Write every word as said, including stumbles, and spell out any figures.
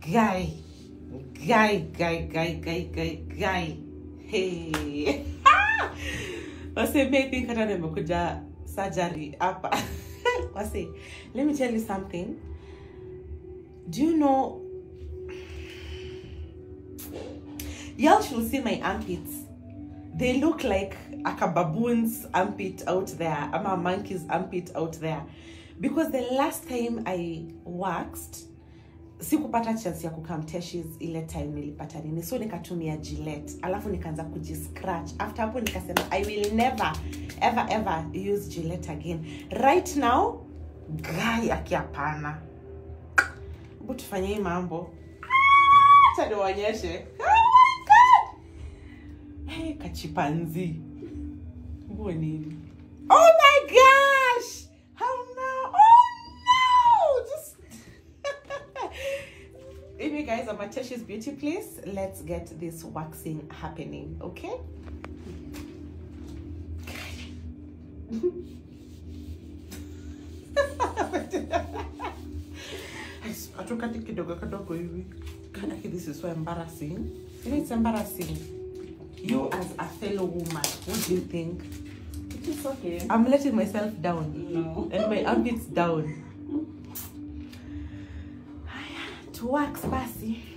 guy, guy, guy, guy, guy, guy, guy. Hey. Wase maybe kana nimekuja surgery hapa. Wase, let me tell you something. Do you know, y'all should see my armpits. They look like a baboon's armpit out there. I'm a monkey's armpit out there. Because the last time I waxed, sikupata chance ya kukamteshes ile time nilipata nini. So nikatumia Gillette. Alafu nikaanza kujiscratch. After hapo nikasema, I will never, ever, ever use Gillette again. Right now, guy akiapana. Hebu tufanye hii mambo. Acha niwaonyeshe. Oh my god. Hey, kachipanzi. Mbona nini? Oh my gosh. How now? Oh no. Just Anyway guys, I'm at Tashi's beauty place. Let's get this waxing happening, okay? This is so embarrassing. You know, it's embarrassing. You as a fellow woman, what do you think? It's okay. I'm letting myself down. No. And my armpits down. To wax, Basi.